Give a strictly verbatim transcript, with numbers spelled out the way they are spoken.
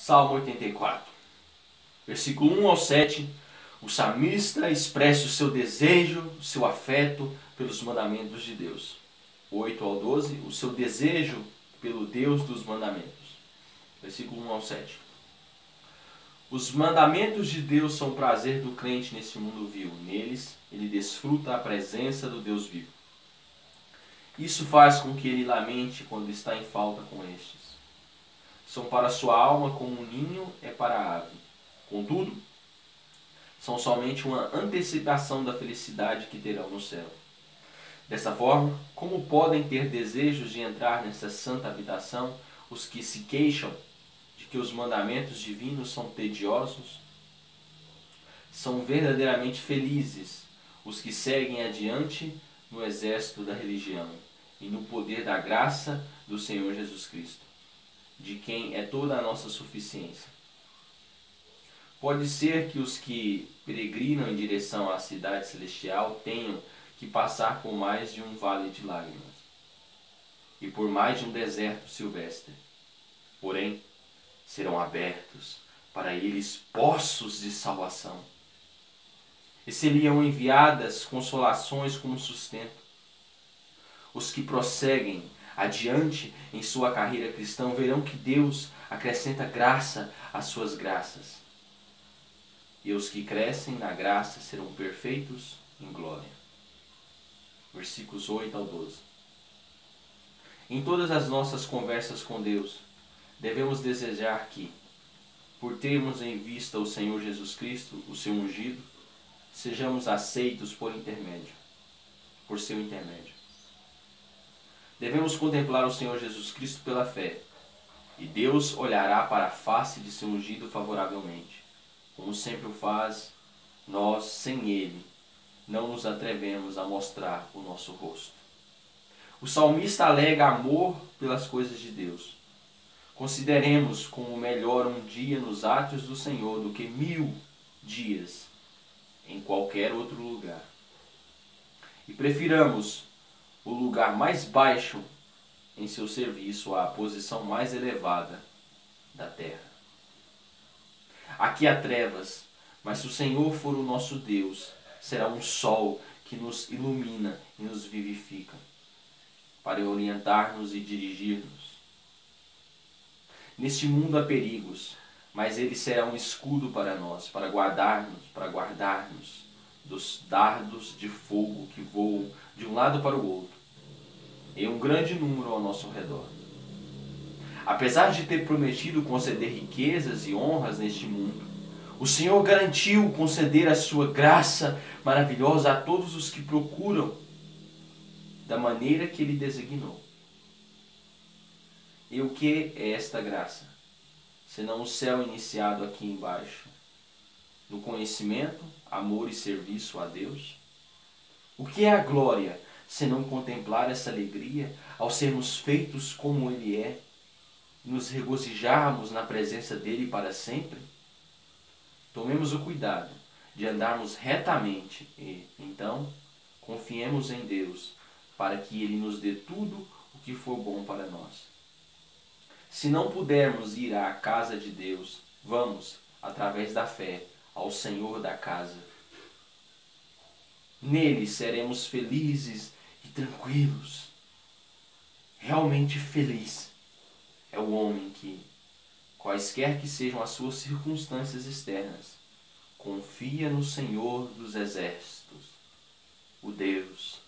Salmo oitenta e quatro, versículo um ao sete, o salmista expressa o seu desejo, o seu afeto pelos mandamentos de Deus. oito ao doze, o seu desejo pelo Deus dos mandamentos. Versículo um ao sete. Os mandamentos de Deus são o prazer do crente nesse mundo vil. Neles, ele desfruta a presença do Deus vivo. Isso faz com que ele lamente quando está em falta com estes. São para sua alma como um ninho é para a ave. Contudo, são somente uma antecipação da felicidade que terão no céu. Dessa forma, como podem ter desejos de entrar nessa santa habitação os que se queixam de que os mandamentos divinos são tediosos? São verdadeiramente felizes os que seguem adiante no exército da religião e no poder da graça do Senhor Jesus Cristo, de quem é toda a nossa suficiência. Pode ser que os que peregrinam em direção à cidade celestial tenham que passar por mais de um vale de lágrimas e por mais de um deserto silvestre. Porém, serão abertos para eles poços de salvação, e seriam enviadas consolações como sustento. Os que prosseguem adiante em sua carreira cristã verão que Deus acrescenta graça às suas graças. E os que crescem na graça serão perfeitos em glória. Versículos oito ao doze. Em todas as nossas conversas com Deus, devemos desejar que, por termos em vista o Senhor Jesus Cristo, o seu ungido, sejamos aceitos por intermédio, por seu intermédio. Devemos contemplar o Senhor Jesus Cristo pela fé, e Deus olhará para a face de seu ungido favoravelmente. Como sempre o faz, nós, sem Ele, não nos atrevemos a mostrar o nosso rosto. O salmista alega amor pelas coisas de Deus. Consideremos como melhor um dia nos átrios do Senhor do que mil dias em qualquer outro lugar. E prefiramos o lugar mais baixo em seu serviço à posição mais elevada da terra. Aqui há trevas, mas se o Senhor for o nosso Deus, será um sol que nos ilumina e nos vivifica, para orientar-nos e dirigir-nos. Neste mundo há perigos, mas ele será um escudo para nós, para guardar-nos, para guardar-nos dos dardos de fogo que voam de um lado para o outro, em um grande número ao nosso redor. Apesar de ter prometido conceder riquezas e honras neste mundo, o Senhor garantiu conceder a sua graça maravilhosa a todos os que procuram da maneira que Ele designou. E o que é esta graça, senão o céu iniciado aqui embaixo, no conhecimento, amor e serviço a Deus? O que é a glória, senão contemplar essa alegria ao sermos feitos como Ele é, nos regozijarmos na presença dEle para sempre? Tomemos o cuidado de andarmos retamente e, então, confiemos em Deus para que Ele nos dê tudo o que for bom para nós. Se não pudermos ir à casa de Deus, vamos, através da fé, ao Senhor da casa. Nele seremos felizes e tranquilos. Realmente feliz é o homem que, quaisquer que sejam as suas circunstâncias externas, confia no Senhor dos exércitos, o Deus